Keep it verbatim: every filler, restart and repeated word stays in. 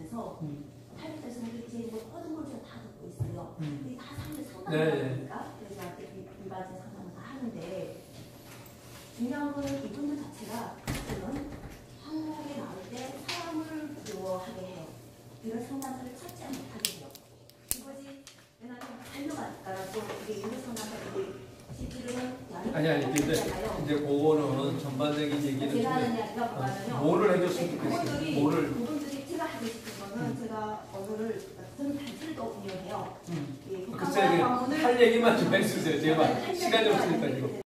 돼서 음. 탈북자에서는 이제 모든 걸 다 듣고 있어요. 음. 근데 다 사람들 상담을 네. 하니까 그래서 일반적 상담을 다 하는데 중요한 거는 이분들 자체가 지금 한국에 나올 때 사람을 두려워하게 해요. 이런 상담사를 찾지 못하게 해요. 이거지 왜냐하면 달려갈까라고 이게 이런 상담사들이 실제로는 아니 아니 근데 이제 그거는 전반적인 얘기는 제가 하는 이야기가 뭐냐면요. 뭐를 해줬으면 좋겠어요. 그분들이 뭐를 그분들이 제가 하고 싶은 거는 음. 제가 오늘 저는 단체를 또 운영해요. 음. 예, 글쎄 할 얘기만 좀 해주세요. 제발 시간이 없으니까 지금.